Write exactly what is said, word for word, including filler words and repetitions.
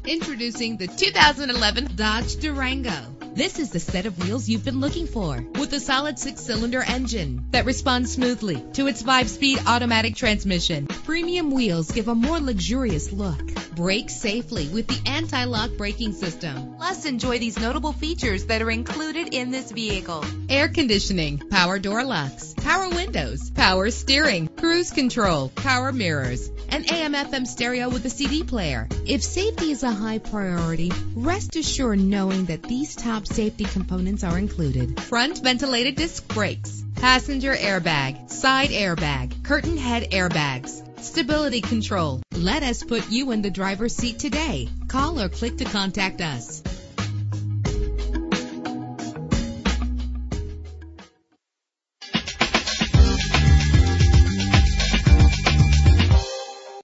Introducing the two thousand eleven Dodge Durango. This is the set of wheels you've been looking for, with a solid six-cylinder engine that responds smoothly to its five-speed automatic transmission. Premium wheels give a more luxurious look. Brake safely with the anti-lock braking system. Plus, enjoy these notable features that are included in this vehicle: air conditioning, power door locks, power windows, power steering, cruise control, power mirrors, an A M F M stereo with a C D player. If safety is a high priority, rest assured knowing that these top safety components are included: front ventilated disc brakes, passenger airbag, side airbag, curtain head airbags, stability control. Let us put you in the driver's seat today. Call or click to contact us.